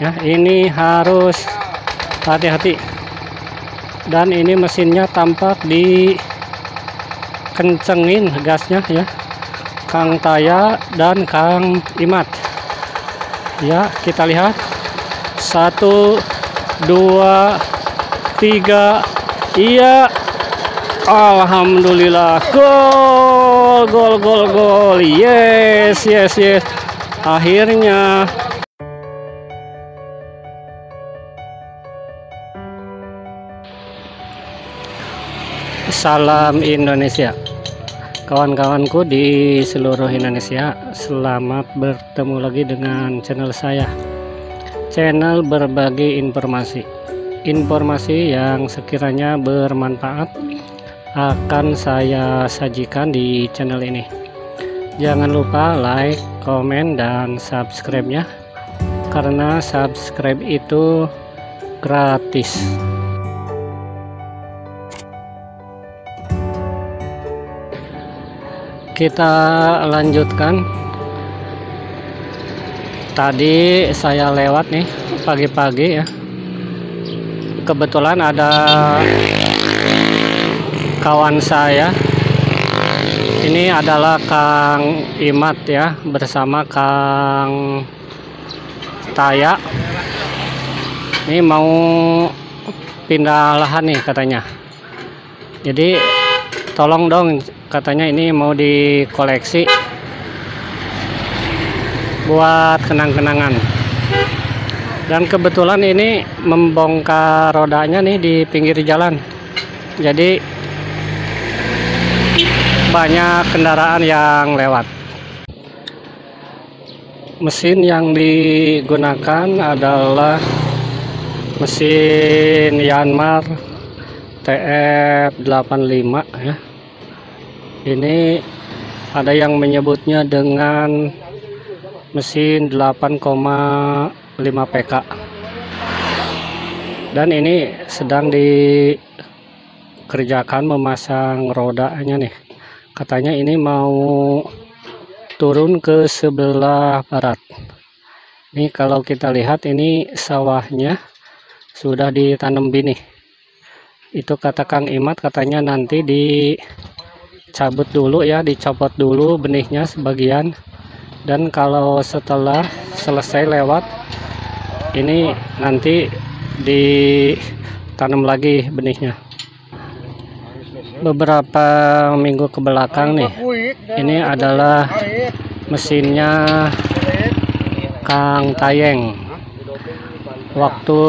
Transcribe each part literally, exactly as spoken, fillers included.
Ya, ini harus hati-hati. Dan ini mesinnya tampak dikencengin gasnya ya, Kang Taya dan Kang Imat. Ya, kita lihat satu, dua, tiga. Iya, alhamdulillah, gol, gol, gol, gol. Yes, yes, yes. Akhirnya. Salam Indonesia, kawan-kawanku di seluruh Indonesia. Selamat bertemu lagi dengan channel saya, channel berbagi informasi informasi yang sekiranya bermanfaat akan saya sajikan di channel ini. Jangan lupa like, komen, dan subscribe-nya, karena subscribe itu gratis. Kita lanjutkan. Tadi saya lewat nih pagi-pagi ya, kebetulan ada kawan saya, ini adalah Kang Imat ya, bersama Kang Taya. Ini mau pindah lahan nih katanya, jadi tolong dong katanya, ini mau dikoleksi buat kenang-kenangan. Dan kebetulan ini membongkar rodanya nih di pinggir jalan, jadi banyak kendaraan yang lewat. Mesin yang digunakan adalah mesin Yanmar T F delapan lima ya. Ini ada yang menyebutnya dengan mesin delapan koma lima P K, dan ini sedang dikerjakan memasang rodanya nih. Katanya ini mau turun ke sebelah barat. Ini kalau kita lihat, ini sawahnya sudah ditanam benih. Itu kata Kang Imat, katanya nanti di cabut dulu ya, dicopot dulu benihnya sebagian, dan kalau setelah selesai lewat ini nanti ditanam lagi benihnya. Beberapa minggu ke belakang nih, ini adalah mesinnya Kang Tayeng. Waktu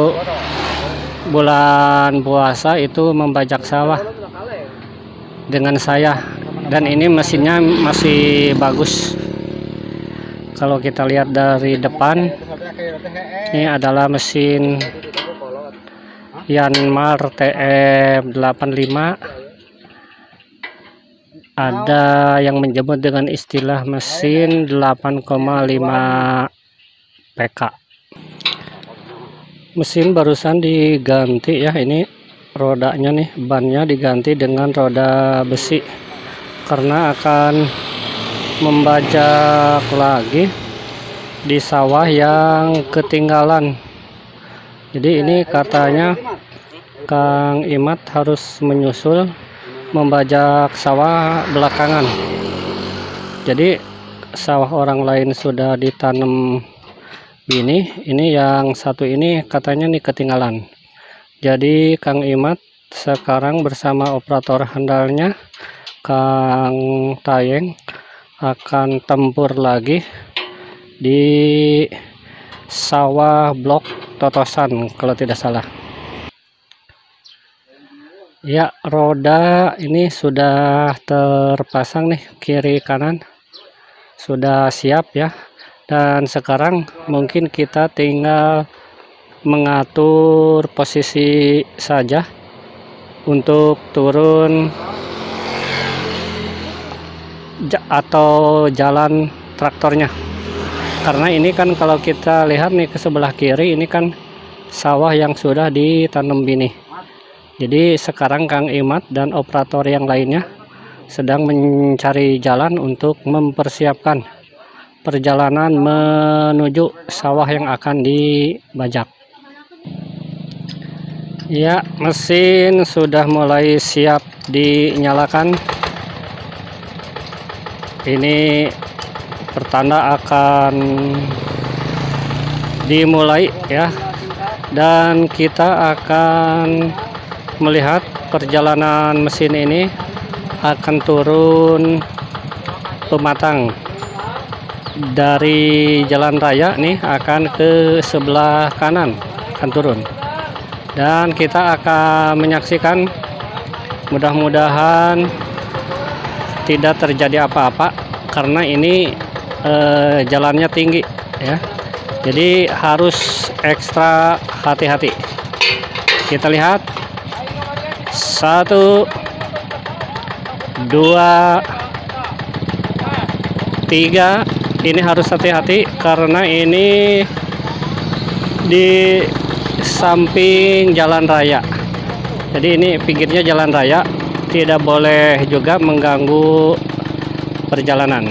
bulan puasa itu membajak sawah dengan saya, dan ini mesinnya masih bagus. Kalau kita lihat dari depan, ini adalah mesin Yanmar T F delapan lima. Ada yang menyebut dengan istilah mesin delapan koma lima P K. Mesin barusan diganti ya, ini rodanya nih, bannya diganti dengan roda besi karena akan membajak lagi di sawah yang ketinggalan. Jadi ini katanya Kang Imat harus menyusul membajak sawah belakangan. Jadi sawah orang lain sudah ditanam ini, ini yang satu ini katanya nih ketinggalan. Jadi Kang Imat sekarang bersama operator handalnya Kang Tayeng akan tempur lagi di sawah blok Totosan kalau tidak salah. Ya, roda ini sudah terpasang nih, kiri kanan sudah siap ya. Dan sekarang mungkin kita tinggal mengatur posisi saja untuk turun atau jalan traktornya, karena ini kan kalau kita lihat nih ke sebelah kiri, ini kan sawah yang sudah ditanam benih. Jadi sekarang Kang Imat dan operator yang lainnya sedang mencari jalan untuk mempersiapkan perjalanan menuju sawah yang akan dibajak. Ya, mesin sudah mulai siap dinyalakan. Ini pertanda akan dimulai ya, dan kita akan melihat perjalanan mesin ini akan turun pematang dari jalan raya nih, akan ke sebelah kanan akan turun, dan kita akan menyaksikan. Mudah-mudahan tidak terjadi apa-apa karena ini eh, jalannya tinggi ya, jadi harus ekstra hati-hati. Kita lihat, satu, dua, tiga. Ini harus hati-hati karena ini di samping jalan raya, jadi ini pinggirnya jalan raya, tidak boleh juga mengganggu perjalanan.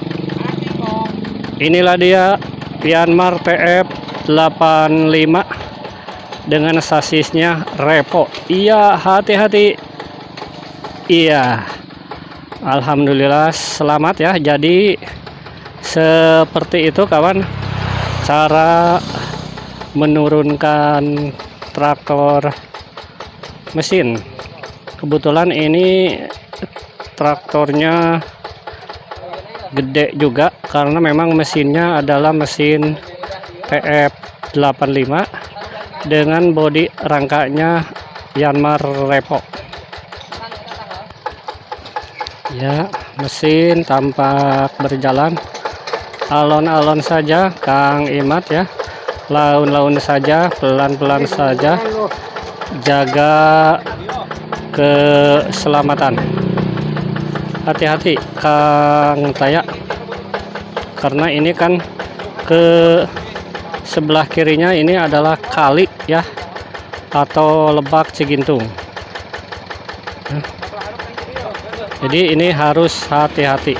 Inilah dia Yanmar T F delapan lima dengan sasisnya Repo. Iya, hati-hati. Iya, alhamdulillah selamat ya. Jadi seperti itu kawan, cara menurunkan traktor mesin. Kebetulan ini traktornya gede juga karena memang mesinnya adalah mesin T F delapan lima dengan bodi rangkanya Yanmar Repo. Ya, mesin tampak berjalan alon-alon saja Kang Imat ya, laun-laun saja, pelan-pelan saja, jaga keselamatan. Hati-hati Kang Taya, karena ini kan ke sebelah kirinya ini adalah kali ya, atau Lebak Cigintung. Jadi ini harus hati-hati.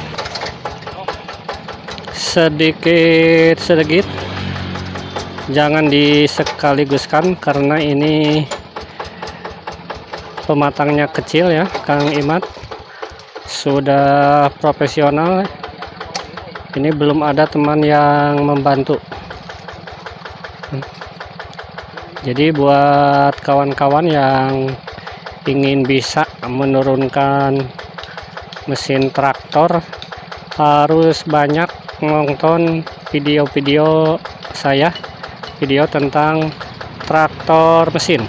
Sedikit-sedikit, jangan disekaliguskan karena ini pematangnya kecil ya Kang Imat. Sudah profesional, ini belum ada teman yang membantu. Jadi buat kawan-kawan yang ingin bisa menurunkan mesin traktor, harus banyak nonton video-video saya, video tentang traktor mesin.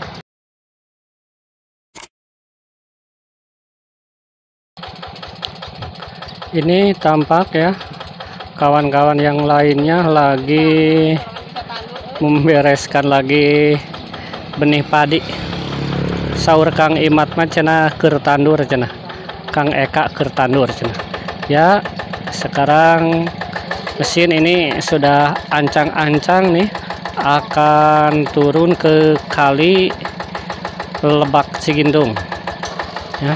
Ini tampak ya, kawan-kawan yang lainnya lagi membereskan lagi benih padi. Saur Kang Imat mah cenah keur tandur cenah, Kang Eka keur tandur cenah. Ya, sekarang mesin ini sudah ancang-ancang nih akan turun ke kali Lebak Cigintung ya.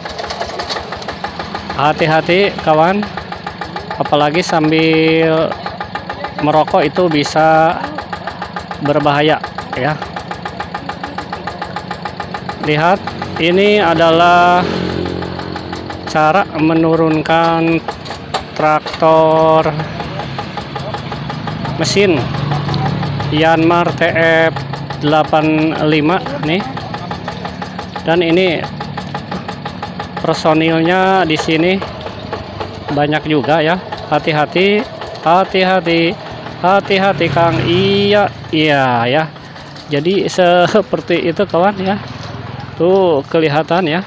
Hati-hati kawan, apalagi sambil merokok itu bisa berbahaya ya. Lihat, ini adalah cara menurunkan traktor mesin Yanmar T F delapan lima nih, dan ini personilnya di sini banyak juga ya. Hati-hati, hati-hati, hati-hati Kang. Iya, iya ya. Jadi seperti itu kawan ya. Tuh kelihatan ya.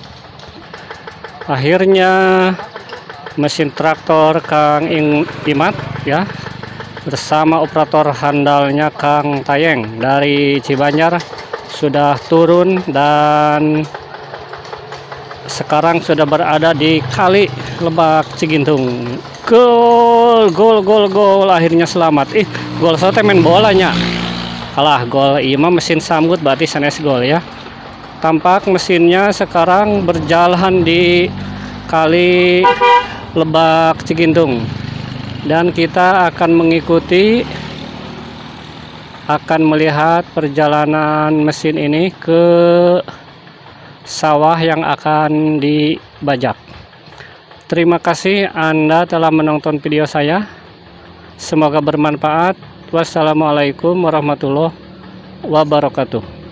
Akhirnya mesin traktor Kang Imat ya, bersama operator handalnya Kang Tayeng dari Cibanjar sudah turun dan sekarang sudah berada di kali Lebak Cigintung. Gol, gol, gol, gol, akhirnya selamat. Ih, gol sote main bolanya. Alah, gol ima mesin sambut berarti sanes gol ya. Tampak mesinnya sekarang berjalan di kali Lebak Cigintung. dan kita akan mengikuti, akan melihat perjalanan mesin ini ke sawah yang akan dibajak. Terima kasih Anda telah menonton video saya. Semoga bermanfaat. Wassalamualaikum warahmatullahi wabarakatuh.